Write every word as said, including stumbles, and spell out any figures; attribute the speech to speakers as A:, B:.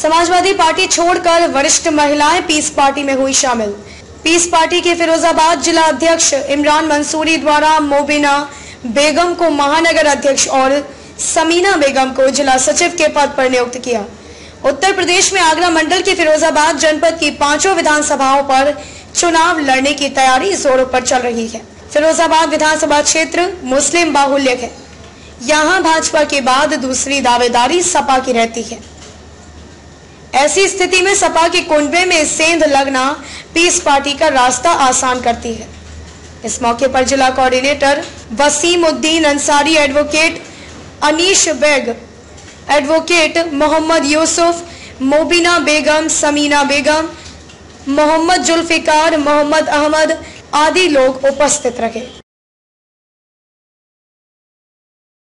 A: Samajwadi party छोड़कर वरिष्ठ महिलाएं पीस पार्टी में हुई शामिल। पीस पार्टी के फिरोजाबाद जिला अध्यक्ष इमरान मंसूरी द्वारा मोबिना बेगम को महानगर अध्यक्ष और समीना बेगम को जिला सचिव के पद पर नियुक्त किया। उत्तर प्रदेश में आगरा मंडल के फिरोजाबाद जनपद की पांचों विधानसभाओं पर चुनाव लड़ने की तैयारी जोरों पर चल रही है। फिरोजाबाद विधानसभा क्षेत्र मुस्लिम बाहुल्य है। यहाँ भाजपा के बाद दूसरी दावेदारी सपा की रहती है। ऐसी स्थिति में सपा के कुंडवे में सेंध लगना पीस पार्टी का रास्ता आसान करती है। इस मौके पर जिला coordinator Wasim Uddin Ansari, advocate Anish Baig, advocate Mohammad Yusuf, Mobina Begum, Samina Begum, Mohammad Zulfikar, Mohammad Ahmed आदि लोग उपस्थित रहे।